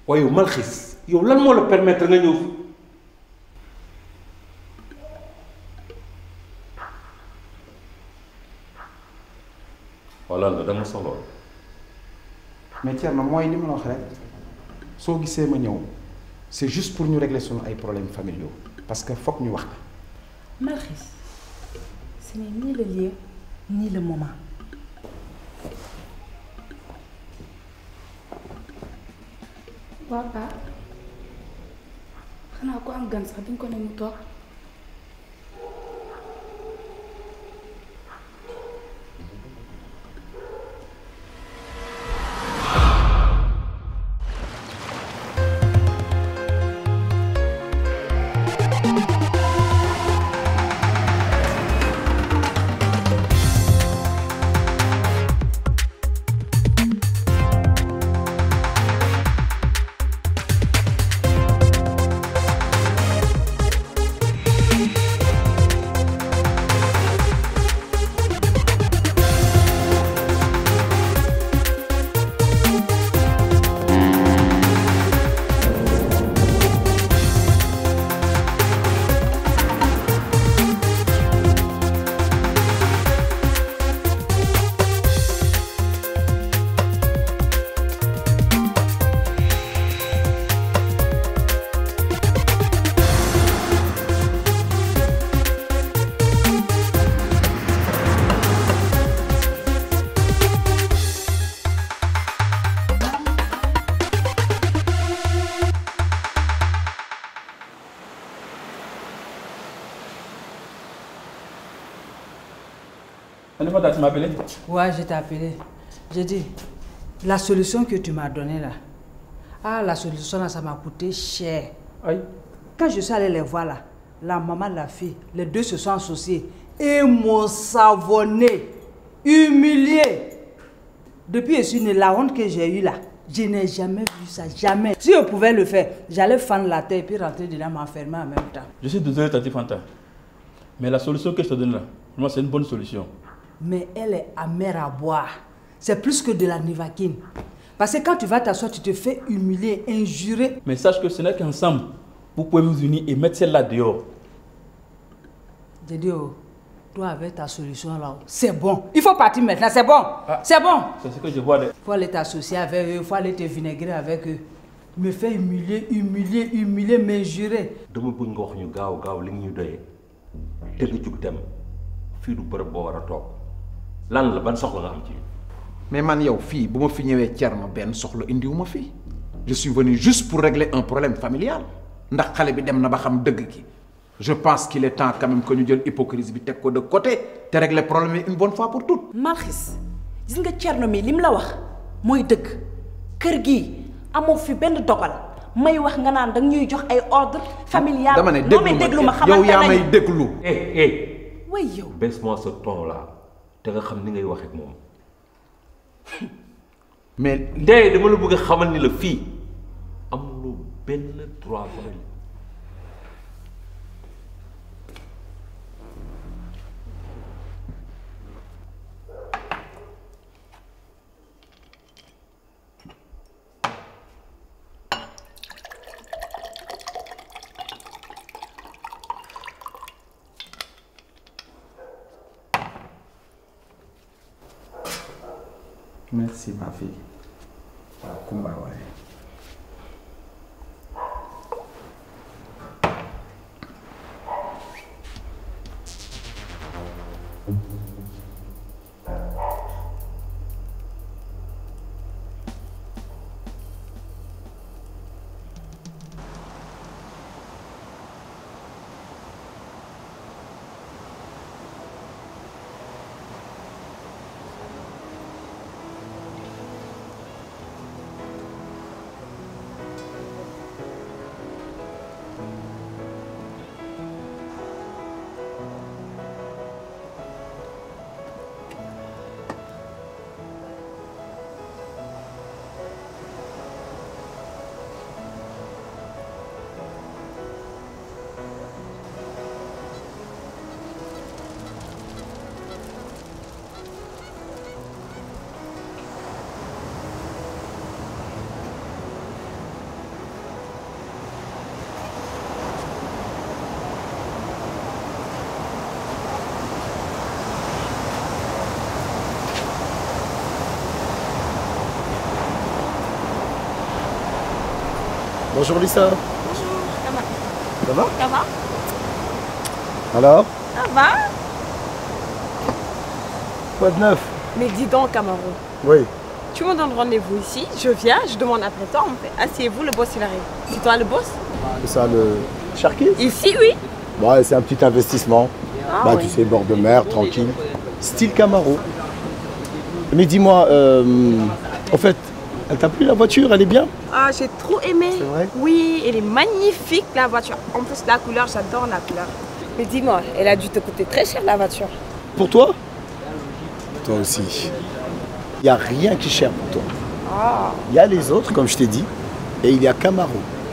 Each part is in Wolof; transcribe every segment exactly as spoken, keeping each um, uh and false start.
waaye yow Malxis yow lan moo la permettre nga ñëw fi. wala la dama soxla. mais Thierno mooy li ma la wax rek soo gisee ma ñëw c'est juste pour ñu régler sunu ay problèmes familiaux parce que foog ñu wax la. Malxis, ce n'est ni le lieu ni le moment. waa Paa xanaa ko am gan sax duñ ko ne mu toog. Tu m'as appelé? Ouais, je t'ai appelé. J'ai dit, la solution que tu m'as donnée là, ah, la solution là, ça m'a coûté cher. Aïe. Quand je suis allée les voir là, la maman, la fille, les deux se sont associés et m'ont savonné, humilié. Depuis je suis née, la honte que j'ai eue là, je n'ai jamais vu ça, jamais. Si je pouvais le faire, j'allais fendre la tête et puis rentrer dedans, m'enfermer en même temps. Je suis désolé, Tati Fanta. Mais la solution que je te donne là, vraiment, c'est une bonne solution. Mais elle est amère à boire. C'est plus que de la nivaquine. Parce que quand tu vas t'asseoir, tu te fais humilier, injurer. Mais sache que ce n'est qu'ensemble, vous pouvez vous unir et mettre celle-là dehors. J'ai dit, oh, toi avec ta solution là, c'est bon. Il faut partir maintenant, c'est bon. Ah, c'est bon. C'est ce que je vois. De... Il faut aller t'associer avec eux, il faut aller te vinaigrer avec eux. Me faire humilier, humilier, humilier, m'injurer. dama bëgg nga wax ñu gaaw gaaw li ñu doyee te nga jug dem fii du bërëb boo war a toog lan la ban soxla nga am ci. mais man yow fii bu ma fi ñëwee Thierno benn soxla indiwu ma fii je suis venu juste pour régler un problème familial ndax xale bi dem na ba xam dëgg gi je pense qu'il est temps quand même que ñu jël hypocrisie bi teg ko de côté te régler problème yi une bonne fois pour toutes. Malxis gis nga Thierno mi lim la wax mooy dëgg kër gi amoo fi benn dogal may wax nga naan danga ñuy jox ay ordre familial. dama ne déglu ma yow yaa may déglu. eh eh. way yow. baisse-moi ce ton là te nga xam ni ngay wax ak moom. mais ndey dama la bëgg a xamal ni la fii amuloo benn droit fa. Merci ma fille. Kumba waay. Bonjour Lisa. Bonjour, ça va? Ça va? Ça va? Alors? Ça va? Quoi de neuf? Mais dis donc, Camaro, Oui. tu me donnes rendez-vous ici, je viens, je demande après toi, on fait asseyez-vous, le boss il arrive. C'est toi le boss? C'est ça le... Cherki? Ici, oui. Ouais, c'est un petit investissement. Ah, bah oui. tu sais, bord de mer, tranquille. Style Camaro. Mais dis-moi, euh, en fait, elle t'a plu la voiture? Elle est bien? Ah, j'ai trop aimé. C'est vrai? Oui, elle est magnifique la voiture. En plus, la couleur, j'adore la couleur. Mais dis-moi, elle a dû te coûter très cher la voiture. Pour toi? Toi aussi. Il n'y a rien qui est cher pour toi. Ah. Il y a les autres, comme je t'ai dit, et il y a Camaro.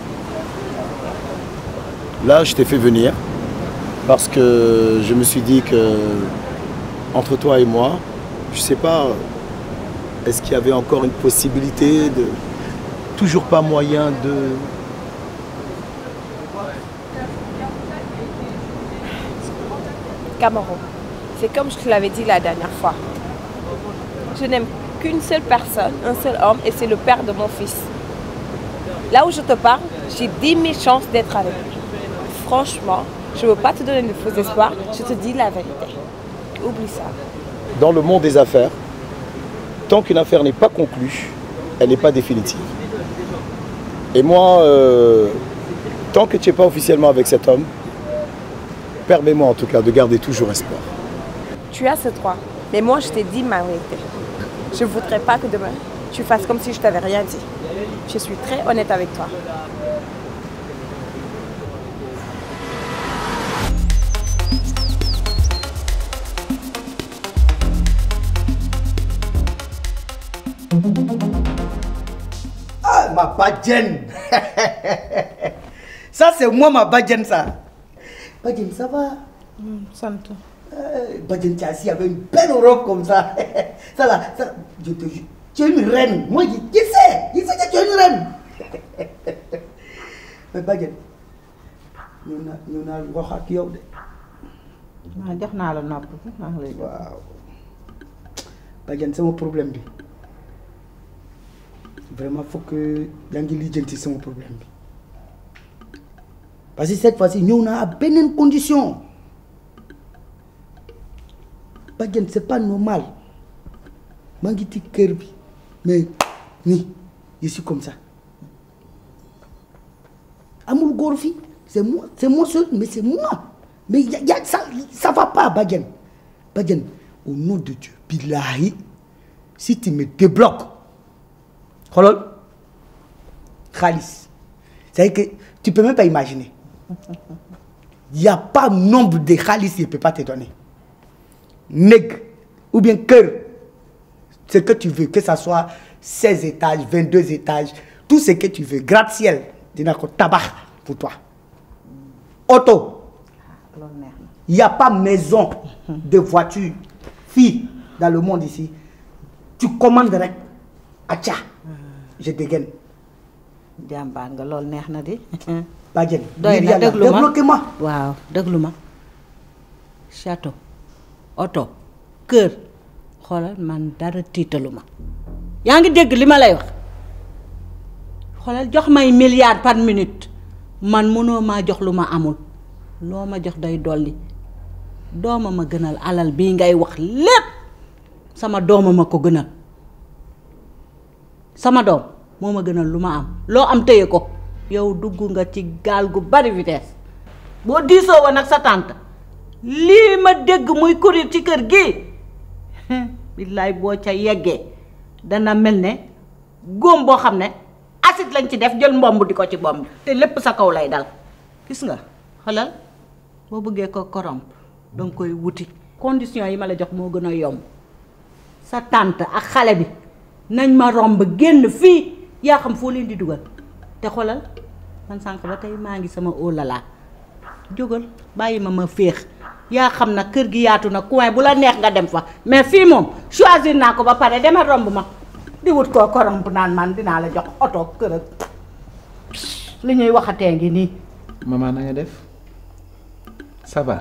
Là, je t'ai fait venir parce que je me suis dit que entre toi et moi, je sais pas, est-ce qu'il y avait encore une possibilité de... Toujours pas moyen de... Camaro, c'est comme je te l'avais dit la dernière fois. Je n'aime qu'une seule personne, un seul homme, et c'est le père de mon fils. Là où je te parle, j'ai dix mille chances d'être avec lui. Franchement, je ne veux pas te donner de faux espoirs, je te dis la vérité. Oublie ça. Dans le monde des affaires, tant qu'une affaire n'est pas conclue, elle n'est pas définitive. Et moi, euh, tant que tu n'es pas officiellement avec cet homme, permets-moi en tout cas de garder toujours espoir. Tu as ce droit, mais moi je t'ai dit ma vérité. Je ne voudrais pas que demain, tu fasses comme si je t'avais rien dit. Je suis très honnête avec toi. Ah, ma Badjen. Ça, c'est moi, ma Badjen, ça. Badjen, ça va? Mm, Santo. euh, Badjen, tu es assis avec une belle robe comme ça. Ça, là, ça, je te jure, tu es une reine. Moi, je, je sais, je sais que tu es une reine. Mais Badjen, ñu na ñu na wax ak yow de. maa jox naa la nopp maa ngi lay jox. Waaw. Badjen, sama problème bi. Vraiment, faut que yaa ngi lijjanti sama problème bi. Parce que cette fois-ci, ñëw naa à beneen condition. Badjen, c'est pas normal. maa ngi ci kër bi mais nii je suis comme ça. amul góor fii c'est moi c'est moi seul mais c'est moi mais y a, y a, ça ça va pas Badjen. Badjen, au nom de Dieu billahi si tu me débloques xoolal xaalis c'est que tu peux même pas imaginer. Il y a pas nombre de xaalis je peux pas te donner. Neg ou bien cœur, ce que tu veux, que ça soit seize étages, vingt-deux étages, tout ce que tu veux, gratte-ciel, dina ko tabax pour toi. Auto, il n'y a pas maison de voiture, fille dans le monde ici. Tu commandes rek, acha, je dégaine. jàmbaar nga loolu neex na di. Badjen, doy na déglu ma débloquez-moi. waaw déglu ma château oto kër xoolal man dara tiitalu ma yaa ngi dégg li ma lay wax xoolal jox may milliard par minute man mënoo maa jox lu ma amul loo ma jox day dolli dooma ma gënal alal bii ngay wax lépp sama dooma ma ko gënal sama doom moo ma gënal lu ma am loo am téye ko yow dugg nga ci gaal gu bari vitesse boo diisoo woon ak sa tante lii ma dégg muy courir ci kër gi billaay boo ca yeggee dana mel ne góom boo xam ne acide lañ ci def jël mbomb di ko ci bomb te lépp sa kaw lay dal gis nga xalal boo bëggee ko corrompre danga koy wuti condition yi ma la jox moo gën a yomb sa tante ak xale bi nañ ma romb génn fii yaa xam foo leen di dugal te xolal man sànq ba tey maa ngi sama olala jógal bàyyi ma ma féex yaa xam na kër gi yaatu na coin bu la neex nga dem fa mais fii moom choisir naa ko ba pare dama romb ma di wut koo corrompre naan man dinaa la jox oto kër ak li ñuy waxatee ngi nii. maman na nga def ça va.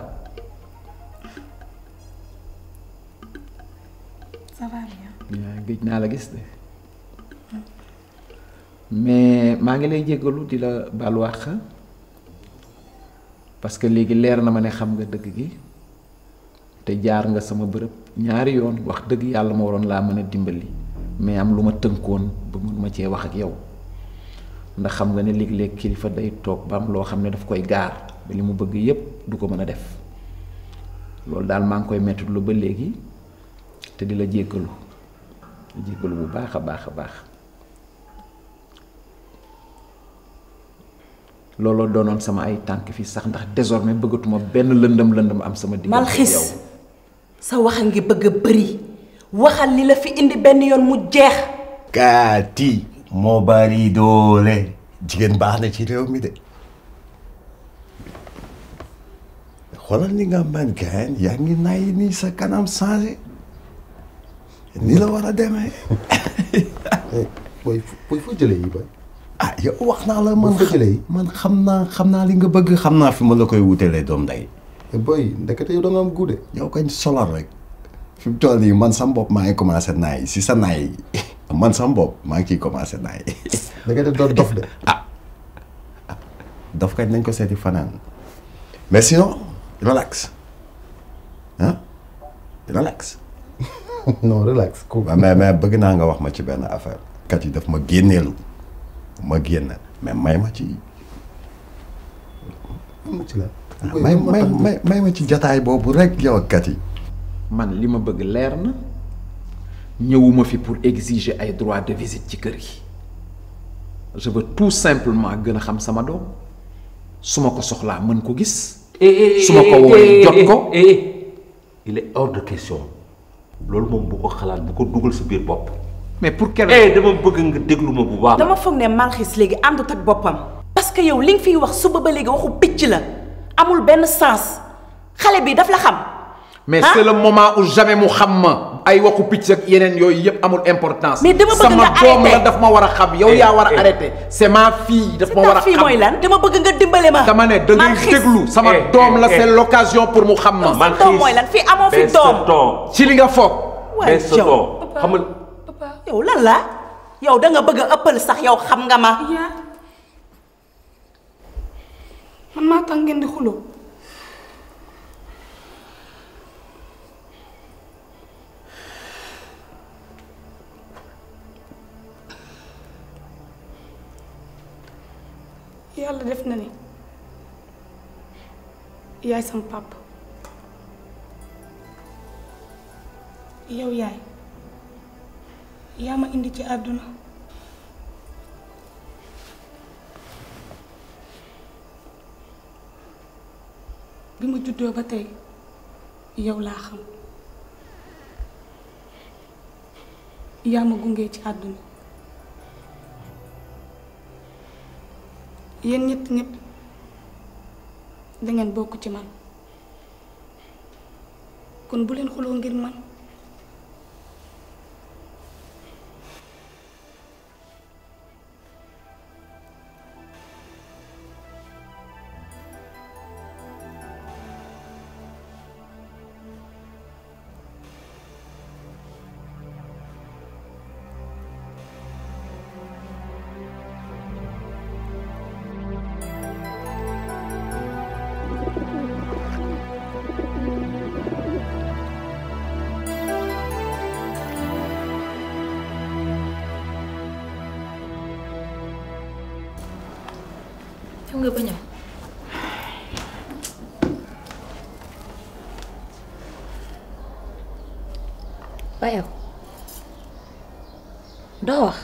Ça va bien. yaa gëj naa la gis de. mais maa ngi lay jéggalu di la baalu àq parce que léegi leer na ma ne xam nga dëgg gi te jaar nga sama bërëb ñaari yoon wax dëgg yàlla ma waroon laa mën a dimbali mais am lu ma tënkoon ba mun ma cee wax ak yow ndax xam nga ne léeg-léeg kilifa day toog ba am loo xam ne daf koy gaar ba li mu bëgg yépp du ko mën a def loolu daal maa ngi koy metti lu ba léegi te di la jéggalu di jéggalu bu baax a baax a baax looloo doonoon sama ay tànk fii sax ndax désormais bëggatuma benn lëndëm lëndëm am sama diggante ak yow. Malxis sa wax a ngi bëgg a bëri waxal li la fi indi benn yoon mu jeex. Katy moo bari doole jigéen baax na ci réew mi de xoolal ni nga man gayen yaa ngi nay nii sa kanam changé ni la war a demee. booy booy foo jëlee yi booy. ah yow wax naa la man jëlee man xam naa xam naa li nga bëgg xam naa fi ma la koy wutelee doom ndey. booy ndekete yow da nga am guude. yow kañ solal rek fi mu toll nii man sam bopp maa ngi commencé naay si sa naay man sam bopp maa ngi ciy commencé naay. ndekete doo dof de. ah dof kañ nañ ko seeti fanaan mais sinon relax ah relax. non relax. waaw mais mais bëgg naa nga wax ma ci benn affaire kat yi daf ma génneelu. ma génn mais may ma ci may may may may ma ci jataay boobu rek yow ak kat yi. man li ma bëgg leer na ñëwuma fi pour exiger ay droit de visite ci kër gi je veux tout simplement gën a xam sama doom su ma ko soxlaa mën ko gis. su ma ko woowee jot ko. il est hors de question loolu moom bu ko xalaat bu ko dugal sa biir bopp. mais pour quelle eh dama bëgg nga déglu ma bu baax. dama foog ne Malxis léegi àndut ak boppam. parce que yow li nga fiy wax suba ba léegi waxu picc la amul benn sens xale bi daf la xam. mais c'est le moment où jamais mu xam ma ay waxu picc ak yeneen yooyu yëpp amul importance. mais dama bëgg nga arrêté sama doom la daf ma war a xam yow yaa war a arrêté. c'est ma fille daf ma war a xam fii mooy lan dama bëgg nga dimbale ma. dama ne da ngay déglu sama doom la c'est l'occasion pour mu xam ma. sa doom mooy lan fii amoo fi doom. ci li nga foog. waaye yow xam nga yow lan la yow da nga bëgg a ëppal sax yow xam nga ma. yaa man maa tax ngeen di xuloo. yàlla def na ni yaay sama papa yow yaay yaa ma indi ci àdduna bi ma juddoo ba tey yow laa xam yaa ma gunge ci àdduna yéen ñett ñëpp dangeen bokk ci man kon bu leen xuloo ngir man nga ba ñëw ba yow doo wax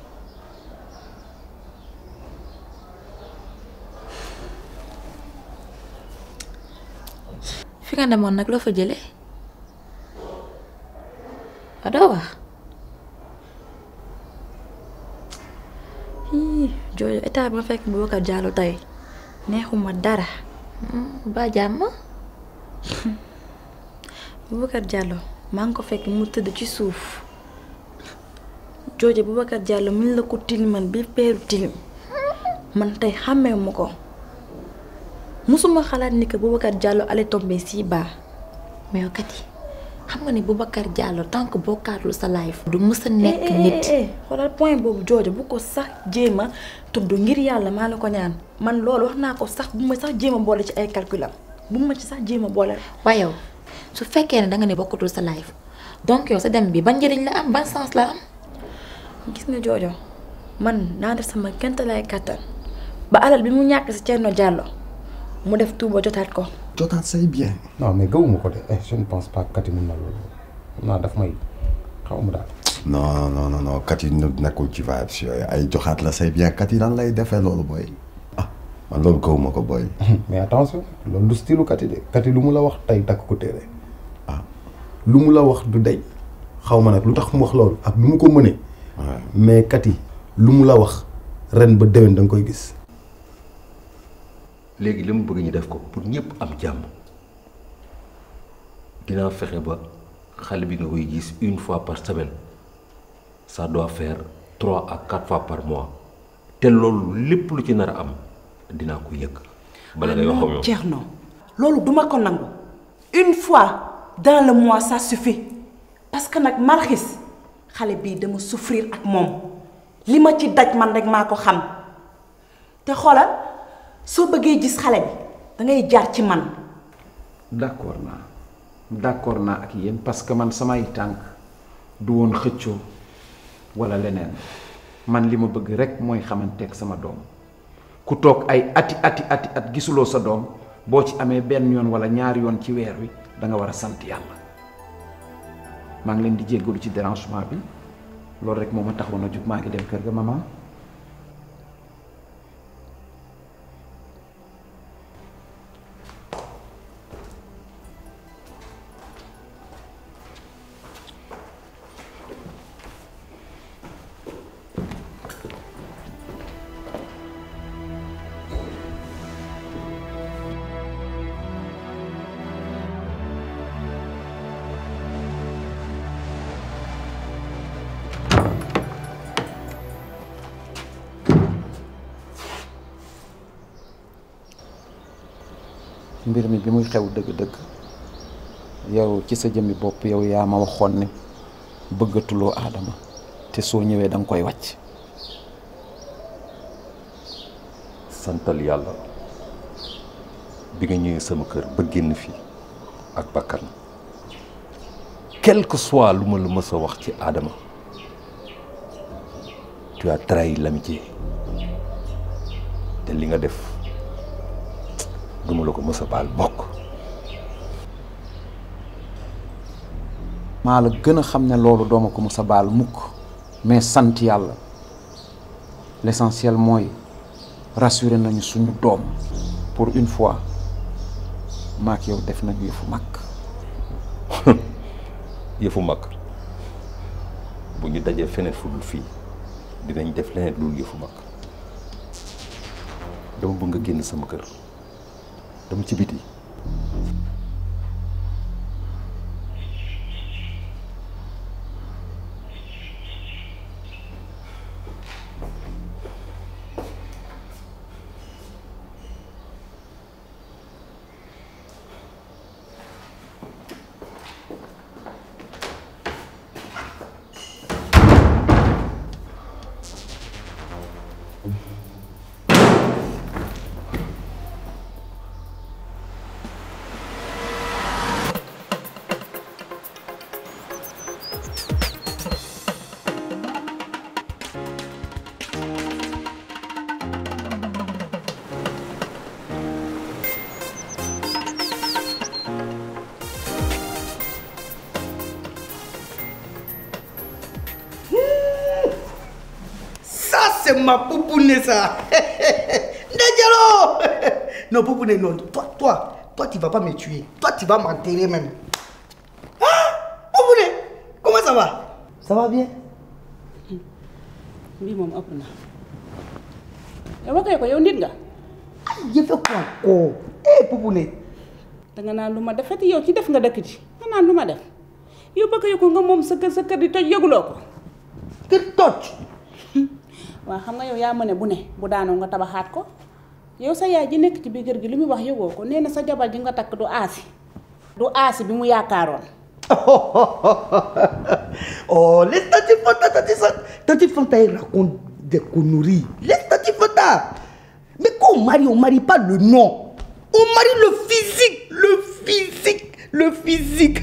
fi nga demoon nag loo fa jëlee ba doo wax jooju état bi ma fekk Boubacar Diallo tey neexuma dara ba jàmm Boubacar Diallo maa ngi ko fekk mu tëdd ci suuf jooju Boubacar Diallo min la ko tiliman bi peeru tilim man tey xàmmee ma ko musuma xalaat ni que Boubacar Diallo allait tomber si bas mais kat yi xam nga ni Boubacar Diallo tant que bokkaatul sa life du mës a nekk nit. xoolal point boobu joojo bu ko sax jéem a tudd ngir yàlla maa la ko ñaan man loolu wax naa ko sax bu ma sax jéem a boole ci ay calculam bu ma ci sax jéem a boole. waaye yow su fekkee ne danga ne bokkatul sa life donc yow sa dem bi ban njëriñ la am ban sens la am gis nga joojo man naa def sama kent lay kattan ba alal bi mu ñàkk si Thierno Diallo mu def tuuba jotaat ko. jotaat say bien. non mais gëwuma ko de je ne pense pas que Kati mun na loolu naa daf may xaw ma daal. non non non non Kati nekkul ci vibes yooyu ay joxaat la say bien Kati lan lay defee loolu booy. ah man loolu gëwuma ko booy. mais attention loolu du style Kati de Kati lu mu la wax tey takk ko téere ah lu mu la wax du deñ xaw ma nag lu tax mu wax loolu ak lu mu ko mënee. mais Kati lu mu la wax ren ba déwén da nga koy gis. léegi li mu bëgg ñu def ko pour ñëpp am jàmm dinaa fexe ba xale bi nga koy gis une fois par semaine ça doit faire trois à quatre fois par mois te loolu lépp lu ci nar a am dinaa ko yëg. bala ngay wax ak yow Thierno loolu duma ko nangu une fois dans le mois ça suffit parce que nag Marxis xale bii dama souffrir ak moom li ma ci daj man rek maa ko xam te xoolal. soo bëggee gis xale bi da ngay jaar ci man. d'accord naa d'accord naa ak yéen parce que man samay tànk du woon xëccoo walla leneen man li ma bëgg rekk mooy xamanteeg sama doom ku toog ay ati ati ati at gisuloo sa doom boo ci amee benn yoon walla ñaari yoon ci weer wi da nga war a sant yàlla maa ngi leen di jéggalu ci dérangement bi loolu rekk moo ma taxoon a jug maa ngi dem kër ga maman. mbir mi bi muy xew dëgg-dëgg yow ci sa jëmmi bopp yow yaa ma waxoon ne bëggatuloo Adama te soo ñëwee da nga koy wàcc. santal yàlla bi nga ñëwee sama kër ba génn fii ak bakkan quel que soit lu ma la mës a wax ci Adama tu as trahi l'amitié te li nga def duma la ko mës a baal bokk. maa la gën a xam ne loolu dooma ko mës a baal mukk mais sant yàlla l'essentiel mooy rassurer nañu suñu doom pour une fois maak yow def nañu yëfu mag. yëfu mag bu ñu dajee feneen fu dul fii dinañ def leneen dul yëfu mag dama bëgg nga génn sama kër dama ci biti. C'est ma poupoune ça. Ndjalo. Non, poupoune, non. Toi, toi, toi, tu vas pas me tuer. Toi, tu vas m'enterrer même. Ah, poupoune, comment ça va? Ça va bien? Bi mom ëpp na. Yow waxee ko yow nit nga. Je fais quoi ko? Eh, poupoune. Da nga naan lu ma defati yow ci def nga dëkk ci. Nga naan lu ma def. Yow bëgg yu ko nga moom sa kër sa kër di toj yëguloo ko. Kër toj. waaw xam nga yow yaa mëne bu ne bu daanoo nga tabaxaat ko yow sa yaay ji nekk ci biir kër gi li muy wax yëgoo ko nee na sa jabar ji nga takk du aasi du aasi bi mu yaakaaroon Oh, laisse Tati Fanta, Tati Fanta. Tati Fanta, il raconte des conneries. Laisse Tati Fanta. Mais quand on marie, on ne marie pas le nom. On marie le physique. Le physique. Le physique.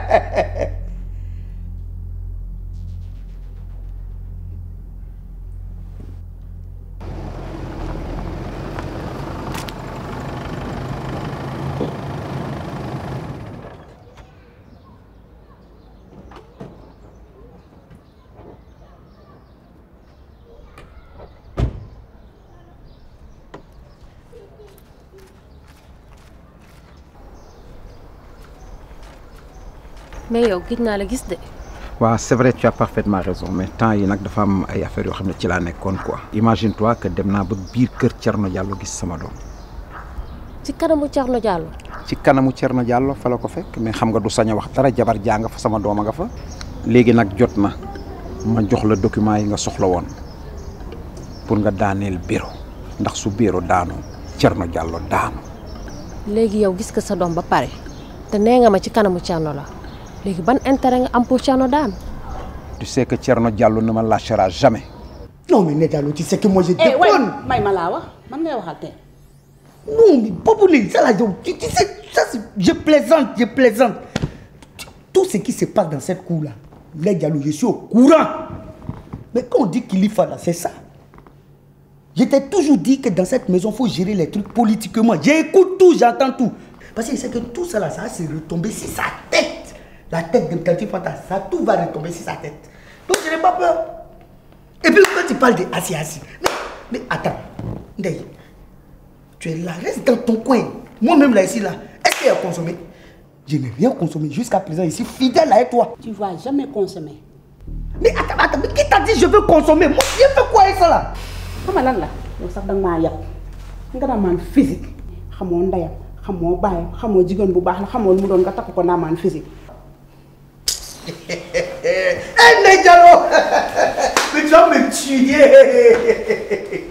mais yow gis naa la gis de. waaw c'est vrai tu as parfaitement raison mais temps yi nag dafa am ay affaires yoo xam ne ci laa nekkoon quoi. imagine toi que dem naa ba biir kër Thierno Diallo gis sama doom. ci kanamu Thierno Diallo. ci kanamu Thierno Diallo fa la ko fekk mais xam nga du sañ a wax dara jabar jaa nga fa sama doom a nga fa. léegi nag jot na ma jox la document yi nga soxla woon pour nga daaneel bureau ndax su bureau daanoo Thierno Diallo daanu. léegi yow gis nga sa doom ba pare te nee nga ma ci kanamu Thierno la. léegi ban intérêt nga am pour Thierno daan. tu sais que Thierno Diallo ne me lâchera jamais. Non mais Diallo, tu sais que moi je déconne. Eh ouais, may ma laa wax man ngay waxal tey. Non mais Boboulé, ça là, tu, tu sais, ça c'est, je plaisante, je plaisante. Tout ce qui se passe dans cette cour là, les Diallo, je suis au courant. Mais quand on dit qu'il y fa là, c'est ça. Je t'ai toujours dit que dans cette maison, il faut gérer les trucs politiquement. J'écoute tout, j'entends tout. Parce que c'est que tout ça là, ça va se retomber sur sa tête. La tête de Tati Fanta, ça tout va retomber sur sa tête. Donc je n'ai pas peur. Et puis quand tu parles de assis, assis. Mais, mais attends, Ndeye, tu es là, reste dans ton coin. Moi-même là, ici là, est-ce qu'il y a consommé? Je n'ai rien consommé jusqu'à présent ici, fidèle avec toi. Tu ne vas jamais consommer. Mais attends, attends, mais qui t'a dit je veux consommer? Moi, je fais quoi avec ça là? Comment là là? Yow sax danga maa yab nga daan maan physique xamoo ndeyam xamoo baayam xamoo jigéen bu baax la xamoo lu mu doon nga takk ko naa maan physique. Eh Ndeye Diallo, mais tu vas me tuer.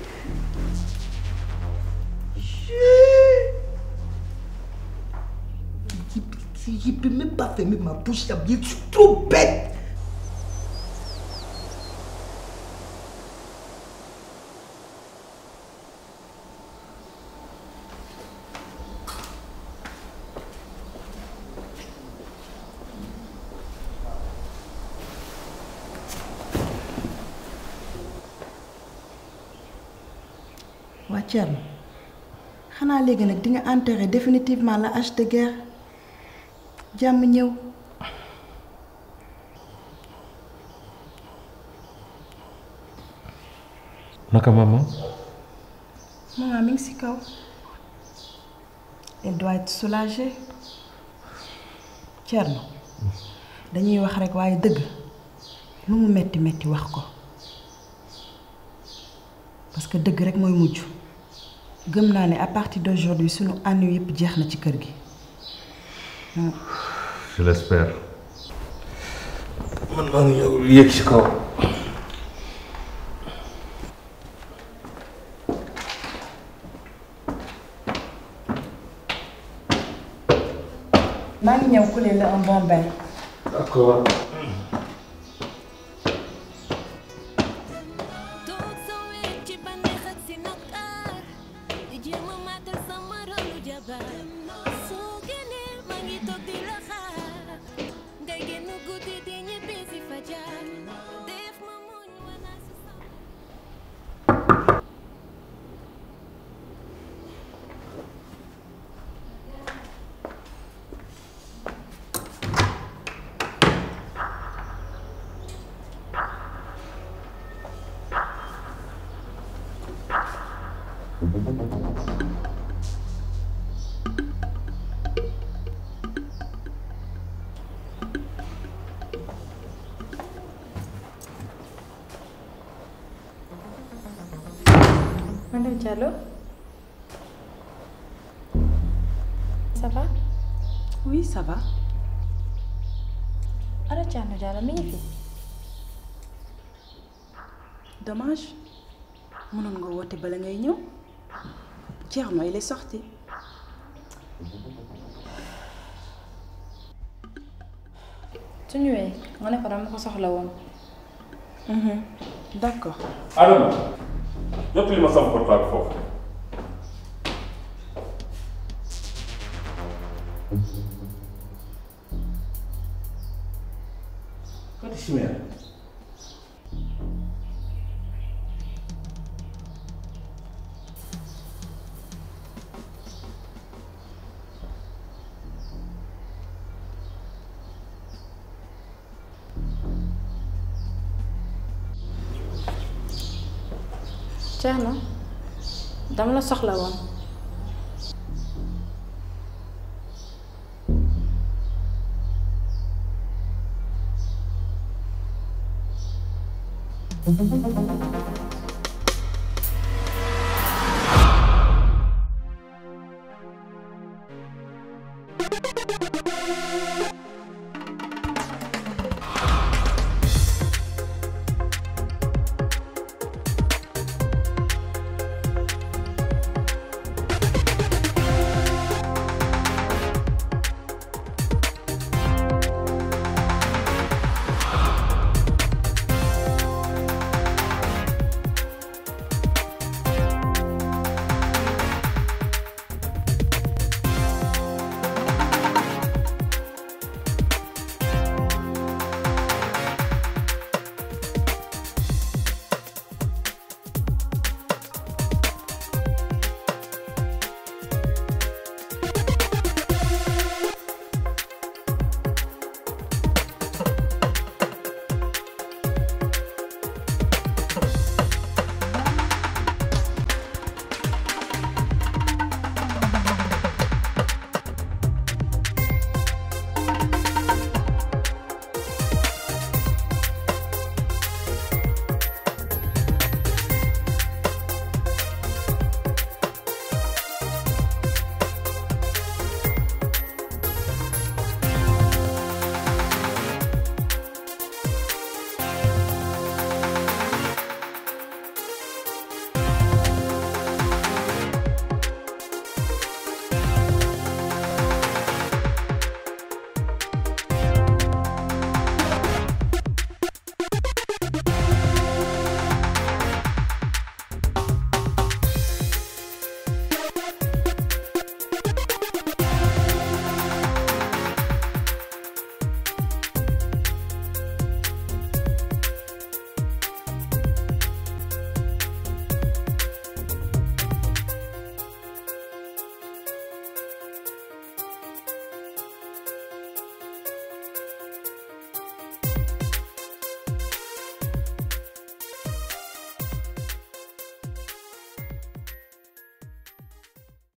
Je ne peux même pas fermer ma bouche, je suis trop bête. waa Thierno xanaa léegi nag di nga enterrer définitivement la hache de guerre jàmm ñëw. naka maman. maman mi ngi ci kaw. elle doit être soulagée. Thierno dañuy wax rek waaye dëgg lu mu metti metti wax ko parce que dëgg rek mooy mujj. gëm naa ne à partir d'aujourd'hui sunu ànd yëpp jeex na ci kër gi. je l'espère. man maa ngi ñëw yéeg ci kaw. maa ngi ñëw couler la un bon bain. d'accord. Madame Diallo, ça va? Oui, ça va. Alors Thierno Diallo mi ngi fi. Dommage. mënoon nga woote bala ngay ñëw. Thierno il est sorti. su ñëwee nga ne ko dama ko soxla woon. d'accord. Adama jottali ma sama portable foofu. Kati Chimère. Thierno dama la soxla woon. Thank you.